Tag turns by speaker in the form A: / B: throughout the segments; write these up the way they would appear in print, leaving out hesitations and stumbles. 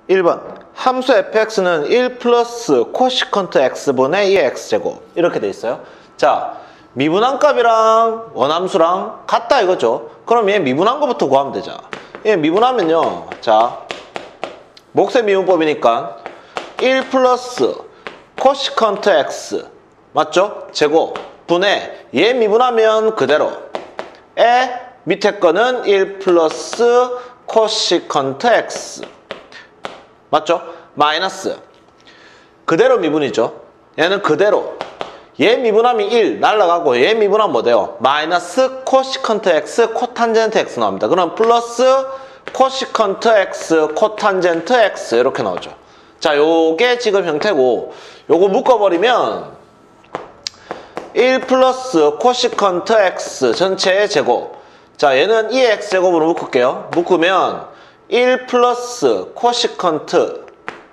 A: 1번 함수 fx는 1 플러스 코시컨트 x분의 2x제곱 이렇게 돼 있어요. 자, 미분한값이랑 원함수랑 같다 이거죠. 그럼 얘 미분한 거부터 구하면 되죠. 얘 미분하면요, 자, 몫의 미분법이니까 1 플러스 코시컨트 x 맞죠? 제곱 분의 얘 미분하면 그대로 에 밑에 거는 1 플러스 코시컨트 x 맞죠? 마이너스 그대로 미분이죠. 얘는 그대로 얘 미분하면 1 날라가고 얘 미분하면 뭐 돼요? 마이너스 코시컨트 x 코탄젠트 x 나옵니다. 그럼 플러스 코시컨트 x 코탄젠트 x 이렇게 나오죠. 자, 요게 지금 형태고 요거 묶어버리면 1 플러스 코시컨트 x 전체의 제곱. 자, 얘는 2x제곱으로 묶을게요. 묶으면 1 플러스 코시컨트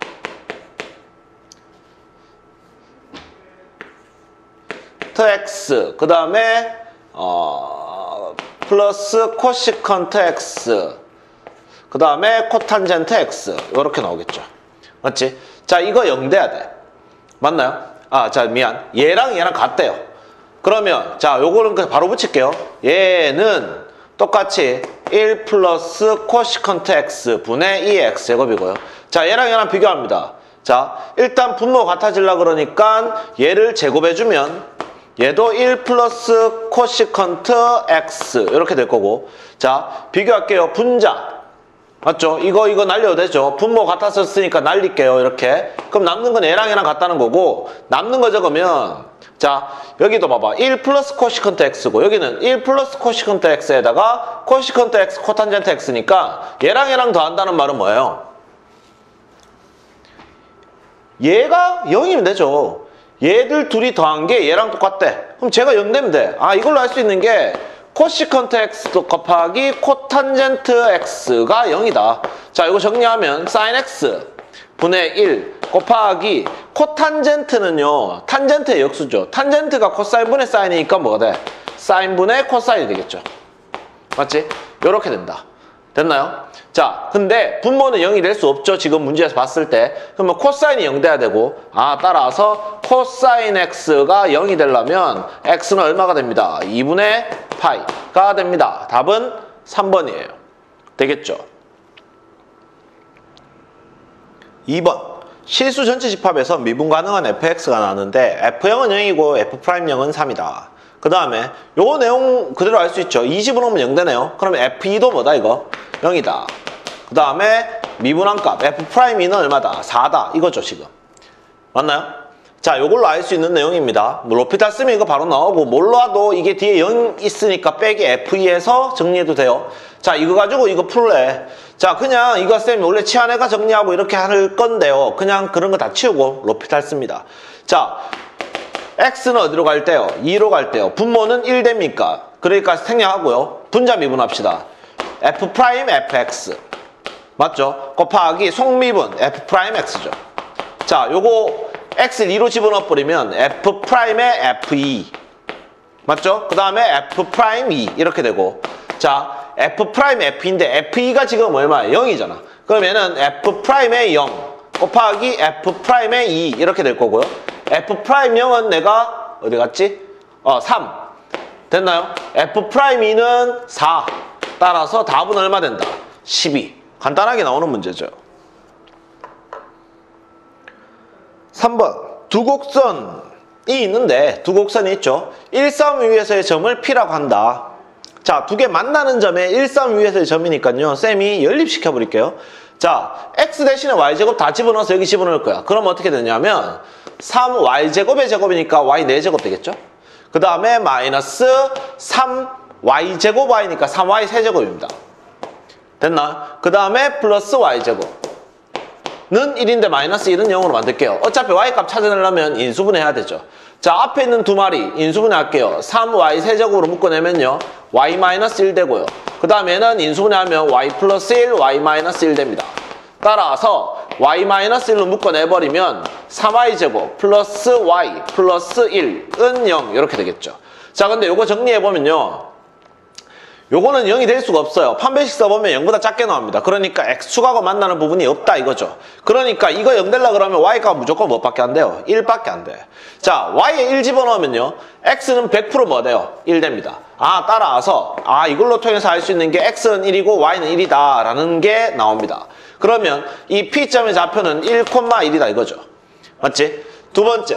A: x 그 다음에 플러스 코시컨트 x 그 다음에 코탄젠트 x 이렇게 나오겠죠. 맞지? 자, 이거 0 돼야 돼. 맞나요? 아, 자, 미안. 얘랑 얘랑 같대요. 그러면 자, 요거는 그냥 바로 붙일게요. 얘는 똑같이 1 플러스 코시컨트 x 분의 2x 제곱이고요. 자, 얘랑 얘랑 비교합니다. 자, 일단 분모 같아지려고 그러니까 얘를 제곱해주면 얘도 1 플러스 코시컨트 x 이렇게 될 거고. 자, 비교할게요. 분자 맞죠? 이거 날려도 되죠. 분모 같았었으니까 날릴게요. 이렇게. 그럼 남는 건 얘랑 얘랑 같다는 거고, 남는 거 적으면 자, 여기도 봐봐. 1 플러스 코시컨트 x고 여기는 1 플러스 코시컨트 x에다가 코시컨트 x 코탄젠트 x니까 얘랑 얘랑 더한다는 말은 뭐예요? 얘가 0이면 되죠. 얘들 둘이 더한 게 얘랑 똑같대. 그럼 제가 0 되면 돼. 아, 이걸로 할 수 있는 게 코시컨트 x 곱하기 코탄젠트 x가 0이다. 자, 이거 정리하면 sin x 분의 1 곱하기 코탄젠트는요, 탄젠트의 역수죠. 탄젠트가 코사인 분의 사인이니까 뭐가 돼? 사인 분의 코사인이 되겠죠. 맞지? 요렇게 된다. 됐나요? 자, 근데 분모는 0이 될 수 없죠. 지금 문제에서 봤을 때. 그러면 코사인이 0 돼야 되고, 아, 따라서 코사인 x가 0이 되려면 x는 얼마가 됩니다? 2분의 파이가 됩니다. 답은 3번이에요. 되겠죠? 2번. 실수 전체 집합에서 미분 가능한 fx가 나왔는데 f0은 0이고 f'0은 3이다. 그 다음에 요 내용 그대로 알 수 있죠. 20으로 오면 0 되네요. 그러면 f2도 뭐다 이거? 0이다. 그 다음에 미분한 값 f'2는 얼마다? 4다. 이거죠 지금. 맞나요? 자, 요걸로 알 수 있는 내용입니다. 뭐 로피탈 쓰면 이거 바로 나오고 몰라도 이게 뒤에 0 있으니까 빼기 f2에서 정리해도 돼요. 자, 이거 가지고 이거 풀래. 자, 그냥 이거 쌤이 원래 치환해가 정리하고 이렇게 할 건데요. 그냥 그런 거 다 치우고 로피탈 씁니다. 자, x는 어디로 갈 때요? 2로 갈 때요. 분모는 1 됩니까? 그러니까 생략하고요. 분자 미분합시다. f'fx 맞죠? 곱하기 속미분 f'x죠. 자, 요거 x를 2로 집어넣어버리면 f'의 f2 맞죠? 그 다음에 f'2 이렇게 되고, 자, f'의 f인데 f2가 지금 얼마야? 0이잖아. 그러면은 f'의 0 곱하기 f'의 2 이렇게 될 거고요. f'0은 내가 어디 갔지? 3 됐나요? f'2는 4 따라서 답은 얼마 된다? 12. 간단하게 나오는 문제죠. 3번. 두 곡선이 있는데 두 곡선이 있죠. 1,3위에서의 점을 P라고 한다. 자, 두 개 만나는 점에 1,3위에서의 점이니까요. 쌤이 연립시켜 버릴게요. 자, x 대신에 y제곱 다 집어넣어서 여기 집어넣을 거야. 그럼 어떻게 되냐면 3y제곱의 제곱이니까 y 4제곱 되겠죠? 그 다음에 마이너스 3y제곱 y니까 3y 세제곱입니다. 됐나? 그 다음에 플러스 y제곱 는 1인데 마이너스 1은 0으로 만들게요. 어차피 y값 찾아내려면 인수분해해야 되죠. 자, 앞에 있는 두 마리 인수분해 할게요. 3y 세제곱으로 묶어내면요 y 마이너스 1 되고요. 그 다음에는 인수분해하면 y 플러스 1, y 마이너스 1 됩니다. 따라서 y 마이너스 1로 묶어내버리면 3y제곱 플러스 y 플러스 1은 0 이렇게 되겠죠. 자, 근데 요거 정리해보면요 요거는 0이 될 수가 없어요. 판별식 써보면 0보다 작게 나옵니다. 그러니까 x축하고 만나는 부분이 없다 이거죠. 그러니까 이거 0 되려 그러면 y가 무조건 뭐밖에 안 돼요? 1밖에 안 돼. 자, y에 1 집어넣으면요. x는 100% 뭐 돼요? 1 됩니다. 따라서 이걸로 통해서 알 수 있는 게 x는 1이고 y는 1이다 라는 게 나옵니다. 그러면 이 P점의 좌표는 1,1이다 이거죠. 맞지? 두 번째.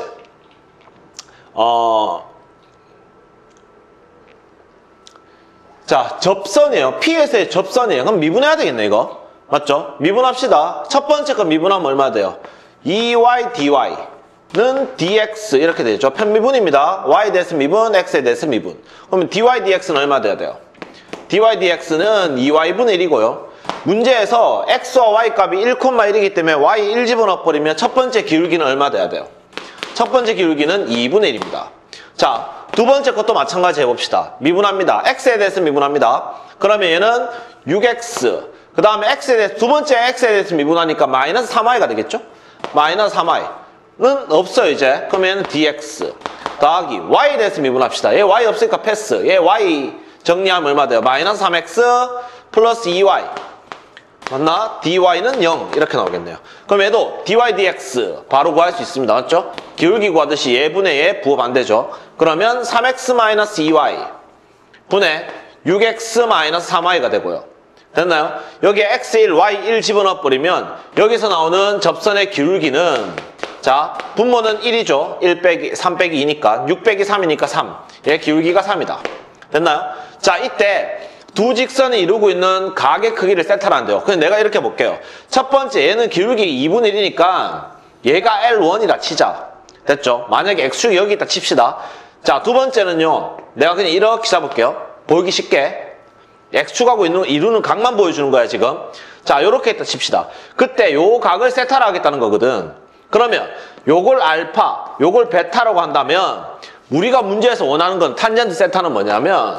A: 자, 접선이에요. P에서의 접선이에요. 그럼 미분해야 되겠네, 이거. 맞죠? 미분합시다. 첫 번째 거 미분하면 얼마 돼요? 2y dy는 dx 이렇게 되죠. 편미분입니다. y에 대해서 미분, x에 대해서 미분. 그러면 dy dx는 얼마 돼야 돼요? dy dx는 2y분의 1이고요. 문제에서 x와 y 값이 1,1이기 때문에 y 1 집어넣어버리면 첫 번째 기울기는 얼마 돼야 돼요? 첫 번째 기울기는 2분의 1입니다. 자, 두 번째 것도 마찬가지 해봅시다. 미분합니다. x에 대해서 미분합니다. 그러면 얘는 6x. 그 다음에 x에 대해서, 두 번째 x에 대해서 미분하니까 마이너스 3y가 되겠죠? 마이너스 3y는 없어요, 이제. 그러면 얘는 dx. 더하기 y에 대해서 미분합시다. 얘 y 없으니까 패스. 얘 y 정리하면 얼마 돼요? 마이너스 3x 플러스 2y. 맞나? dy는 0 이렇게 나오겠네요. 그럼 얘도 dy dx 바로 구할 수 있습니다. 맞죠? 기울기 구하듯이 얘분의 얘 부호 반대죠. 그러면 3x-2y 분의 6x-3y가 되고요. 됐나요? 여기에 x1, y1 집어넣어버리면 여기서 나오는 접선의 기울기는 자, 분모는 1이죠. 1 빼기 3 빼기 2니까 6 빼기 3이니까 3. 얘 기울기가 3이다. 됐나요? 자, 이때 두 직선이 이루고 있는 각의 크기를 세타라는데요. 그냥 내가 이렇게 볼게요. 첫 번째 얘는 기울기 2분의 1이니까 얘가 L1이라 치자. 됐죠? 만약에 X축이 여기 있다 칩시다. 자, 두 번째는요. 내가 그냥 이렇게 잡을게요. 보이기 쉽게. X축하고 이루는 각만 보여주는 거야 지금. 자, 요렇게 있다 칩시다. 그때 요 각을 세타라 하겠다는 거거든. 그러면 요걸 알파, 요걸 베타라고 한다면 우리가 문제에서 원하는 건 탄젠트 세타는 뭐냐면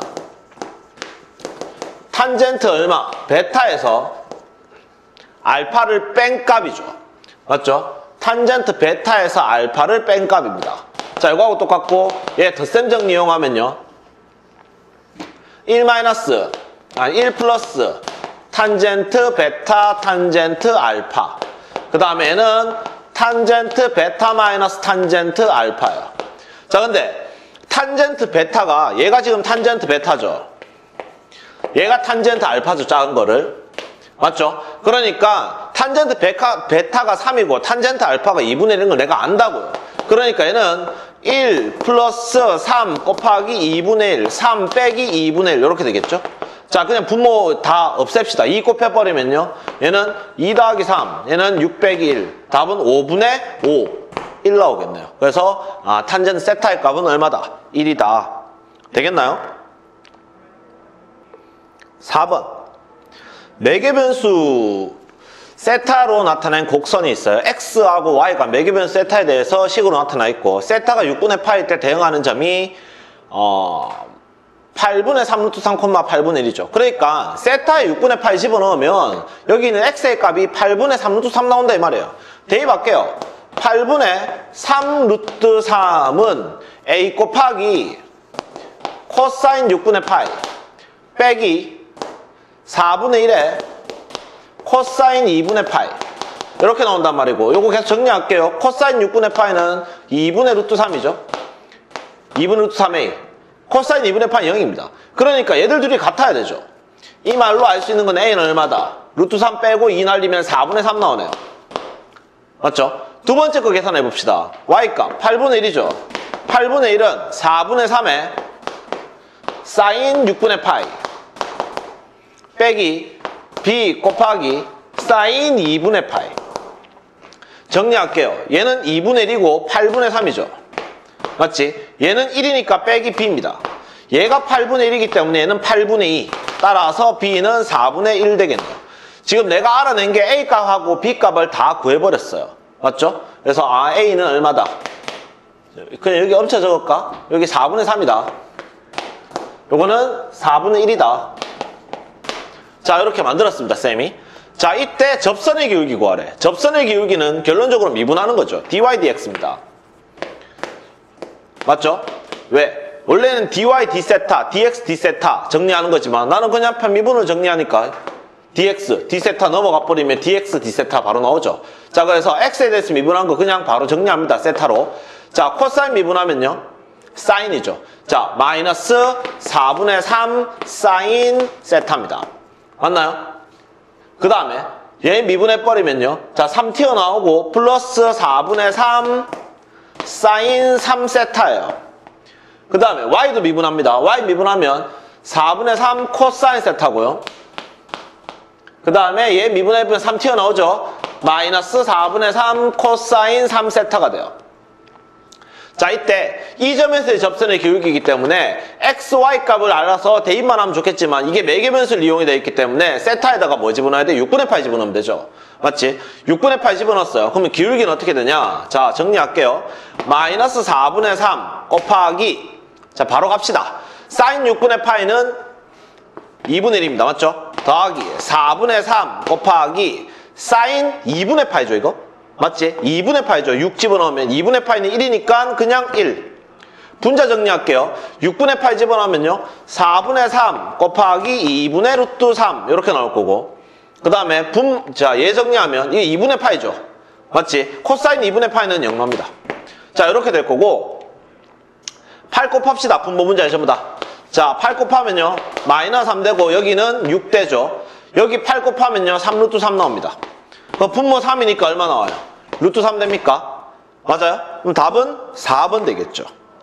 A: 탄젠트 얼마? 베타에서 알파를 뺀 값이죠. 맞죠? 탄젠트 베타에서 알파를 뺀 값입니다. 자, 이거하고 똑같고 얘 덧셈 정리 이용하면요. 1 플러스 탄젠트 베타 탄젠트 알파. 그 다음에 얘는 탄젠트 베타 마이너스 탄젠트 알파예요. 자, 근데 탄젠트 베타가 얘가 지금 탄젠트 베타죠. 얘가 탄젠트 알파죠, 작은 거를. 맞죠? 그러니까 탄젠트 베타가 3이고 탄젠트 알파가 2분의 1인 걸 내가 안다고요. 그러니까 얘는 1 플러스 3 곱하기 2분의 1, 3 빼기 2분의 1 이렇게 되겠죠? 자, 그냥 분모 다 없앱시다. 2 곱해버리면요. 얘는 2 더하기 3, 얘는 6 빼기 1. 답은 5분의 5, 1 나오겠네요. 그래서 탄젠트 세타의 값은 얼마다? 1이다. 되겠나요? 4번. 매개변수 세타로 나타낸 곡선이 있어요. x하고 y가 매개변수 세타에 대해서 식으로 나타나 있고 세타가 6분의 파일 때 대응하는 점이 8분의 3 루트 3, 8분의 1이죠. 그러니까 세타에 6분의 파이 집어넣으면 여기 있는 x의 값이 8분의 3 루트 3 나온다 이 말이에요. 대입할게요. 8분의 3 루트 3은 a 곱하기 코사인 6분의 파이 빼기 4분의 1에 코사인 2분의 파이 이렇게 나온단 말이고 요거 계속 정리할게요. 코사인 6분의 파이는 2분의 루트 3이죠. 2분의 루트 3a 코사인 2분의 파이 0입니다. 그러니까 얘들 둘이 같아야 되죠. 이 말로 알 수 있는 건 a는 얼마다? 루트 3 빼고 2 날리면 4분의 3 나오네요. 맞죠? 두 번째 거 계산해 봅시다. y값 8분의 1이죠. 8분의 1은 4분의 3에 사인 6분의 파이 빼기 b 곱하기 사인 2분의 파이. 정리할게요. 얘는 2분의 1이고 8분의 3이죠. 맞지? 얘는 1이니까 빼기 b입니다. 얘가 8분의 1이기 때문에 얘는 8분의 2. 따라서 b는 4분의 1 되겠네요. 지금 내가 알아낸 게 a 값하고 b 값을 다 구해버렸어요. 맞죠? 그래서 a는 얼마다? 그냥 여기 엄청 적을까? 여기 4분의 3이다. 요거는 4분의 1이다. 자, 이렇게 만들었습니다, 쌤이. 자, 이때 접선의 기울기 구하래. 접선의 기울기는 결론적으로 미분하는 거죠. dy dx입니다. 맞죠? 왜? 원래는 dy d세타, dx d세타 정리하는 거지만 나는 그냥 편미분을 정리하니까 dx, d세타 넘어가 버리면 dx, d세타 바로 나오죠. 자, 그래서 x에 대해서 미분한 거 그냥 바로 정리합니다. 세타로. 자, 코사인 미분하면요. 사인이죠. 자, 마이너스 4분의 3 사인 세타입니다. 맞나요? 그 다음에 얘 미분해버리면요. 자, 3 튀어나오고 플러스 4분의 3 사인 3세타예요. 그 다음에 y도 미분합니다. y 미분하면 4분의 3 코사인 세타고요. 그 다음에 얘 미분해보면 3 튀어나오죠. 마이너스 4분의 3 코사인 3세타가 돼요. 자, 이때 이 점에서의 접선의 기울기이기 때문에 x, y 값을 알아서 대입만 하면 좋겠지만 이게 매개변수를 이용이 되어 있기 때문에 세타에다가 뭐 집어넣어야 돼? 6분의 8 집어넣으면 되죠. 맞지? 6분의 8 집어넣었어요. 그러면 기울기는 어떻게 되냐? 자, 정리할게요. 마이너스 4분의 3 곱하기, 자, 바로 갑시다. 사인 6분의 파이는 2분의 1입니다. 맞죠? 더하기 4분의 3 곱하기 사인 2분의 파이죠, 이거? 맞지? 2분의 파이죠. 6 집어넣으면 2분의 파이는 1이니까 그냥 1. 분자 정리할게요. 6분의 8 집어넣으면요. 4분의 3 곱하기 2분의 루트 3 이렇게 나올 거고, 그 다음에 자, 얘 정리하면 이게 2분의 파이죠. 맞지? 코사인 2분의 파이는 0 나옵니다. 자, 이렇게 될 거고, 8 곱합시다. 분모 분자에 전부 다. 자, 8 곱하면요. 마이너스 3 되고 여기는 6 되죠. 여기 8 곱하면요. 3 루트 3 나옵니다. 분모 3이니까 얼마 나와요? 루트 3 됩니까? 맞아요? 그럼 답은 4번 되겠죠.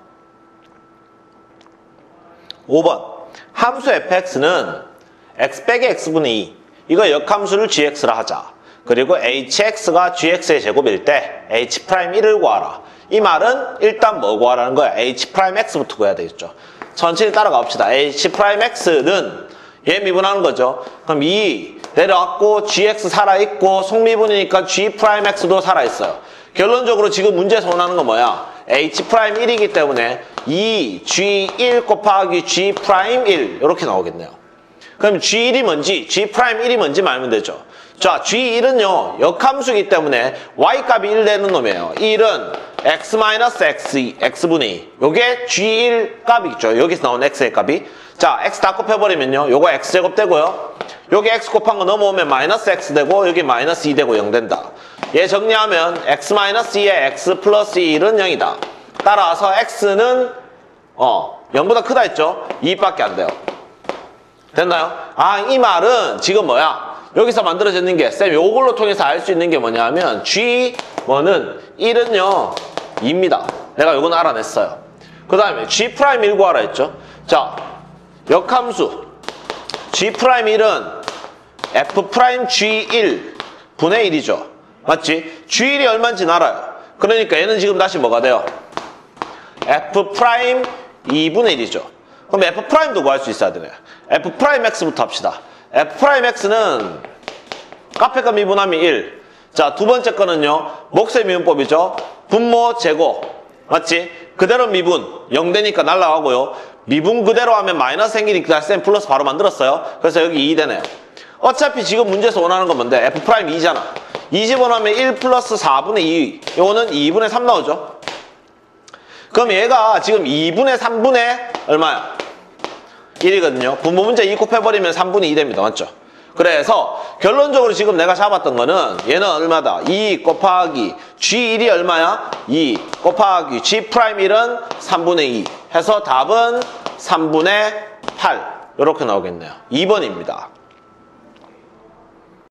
A: 5번. 함수 fx는 x 빼기 x분의 2. 이거 역함수를 gx라 하자. 그리고 hx가 gx의 제곱일 때 h'1을 구하라. 이 말은 일단 뭐 구하라는 거야? h'x부터 구해야 되겠죠. 천천히 따라가 봅시다. h'x는 얘 미분하는 거죠. 그럼 2 내려왔고 gx 살아있고 속미분이니까 g'x도 살아있어요. 결론적으로 지금 문제에서 원하는 건 뭐야? h'1이기 때문에 2g1 곱하기 g'1 이렇게 나오겠네요. 그럼 g1이 뭔지 g'1이 뭔지 말면 되죠. 자, g1은요 역함수이기 때문에 y값이 1 되는 놈이에요. 1은 x분의 2. 요게 g1 값이죠. 여기서 나온 x의 값이. 자, x 다 곱해버리면요. 요거 x제곱 되고요. 여기 x 곱한 거 넘어오면 마이너스 x 되고 여기 마이너스 2 되고 0 된다. 얘 정리하면 x 마이너스 2에 x 플러스 1은 0이다. 따라서 x는 0보다 크다 했죠? 2밖에 안 돼요. 됐나요? 아, 이 말은 지금 뭐야? 여기서 만들어지는 게 쌤 요걸로 통해서 알 수 있는 게 뭐냐면 g1은 1은요 2입니다. 내가 요건 알아냈어요. 그 다음에 g'1 구하라 했죠? 자, 역함수 g'1은 f'g1 분의 1이죠. 맞지? g1이 얼마인지 알아요. 그러니까 얘는 지금 다시 뭐가 돼요? f'2분의 1이죠. 그럼 f'도 구할 수 있어야 되네요. f'x부터 합시다. f'x는 카페가 미분하면 1. 자, 두 번째 거는요. 목세 미분법이죠. 분모 제곱. 맞지? 그대로 미분 0 되니까 날라가고요. 미분 그대로 하면 마이너스 생기니까 쌤 플러스 바로 만들었어요. 그래서 여기 2 되네요. 어차피 지금 문제에서 원하는 건 뭔데? f'2잖아. 2 집어넣으면 1 플러스 4분의 2. 요거는 2분의 3 나오죠. 그럼 얘가 지금 2분의 3분의 얼마야? 1이거든요. 분모 문제 2 곱해버리면 3분의 2 됩니다. 맞죠? 그래서 결론적으로 지금 내가 잡았던 거는 얘는 얼마다? 2 곱하기 G1이 얼마야? 2 곱하기 G'1은 3분의 2 해서 답은 3분의 8 이렇게 나오겠네요. 2번입니다.